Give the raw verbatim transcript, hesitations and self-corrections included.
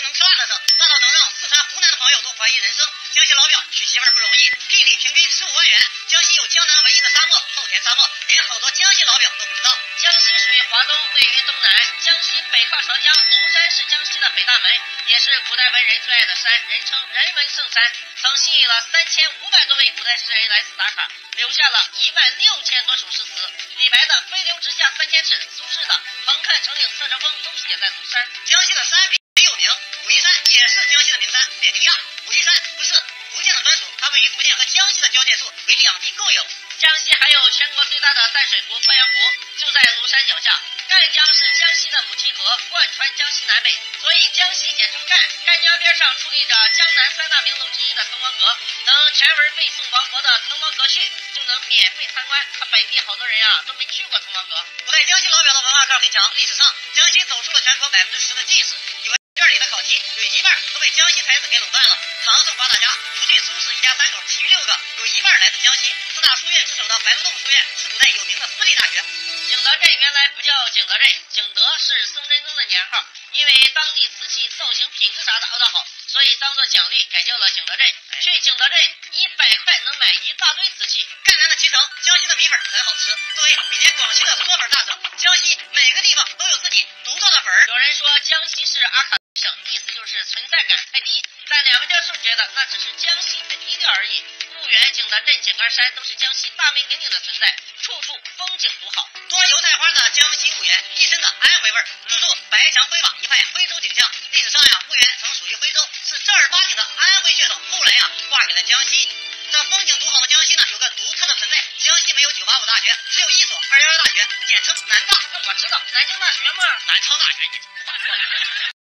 能吃辣的省，辣到能让四川、湖南的朋友都怀疑人生。江西老表娶媳妇儿不容易，聘礼平均十五万元。江西有江南唯一的沙漠——后田沙漠，连好多江西老表都不知道。 江西属于华东，位于东南。江西北靠长江，庐山是江西的北大门，也是古代文人最爱的山，人称人文圣山，曾吸引了三千五百多位古代诗人来此打卡，留下了一万六千多首诗词。李白的“飞流直下三千尺”，苏轼的“横看成岭侧成峰”都写在庐山。 江西的山比较有名，武夷山也是江西的名山，别惊讶，武夷山不是福建的专属，它位于福建和江西的交界处，为两地共有。 江西还有全国最大的淡水湖鄱阳湖，就在庐山脚下。赣江是江西的母亲河，贯穿江西南北，所以江西简称赣。赣江边上矗立着江南三大名楼之一的滕王阁，能全文背诵王勃的《滕王阁序》，就能免费参观。他本地好多人啊都没去过滕王阁。 古代江西老表的文化课很强，历史上江西走出了全国百分之十的进士，语文卷里的考题有一半都被江西才子给垄断了。唐宋八大家，除去苏轼一家三口，其余六个有一半来自江西。四大书院之首的白鹿洞书院是古代有名的私立大学。 景德镇原来不叫景德镇，景德是宋真宗的年号，因为当地瓷器造型品质啥的熬得好，所以当做奖励改叫了景德镇。去景德镇一百块能买一大堆瓷器。 赣南的脐橙，江西的米粉很好吃。作为比肩广西的嗦粉大省，江西每个地方都有自己独到的粉儿。 有人说江西是阿卡省，意思就是存在感太低，但两位教授觉得那只是江西太低调而已。婺源、景德镇、井冈山都是江西大名鼎鼎的存在，处处风景独好。 多油菜花的江西婺源，一身的安徽味儿，住宿白墙灰瓦，一派徽州景象。历史上呀，婺源曾属于徽州，是正儿八经的安徽血统，后来呀划给了江西。这风景独好的江西呢，有个独特的存在，江西没有九八五大学，只有一所二幺幺大学，简称南大。 那我知道南京大学嘛， 南昌大学。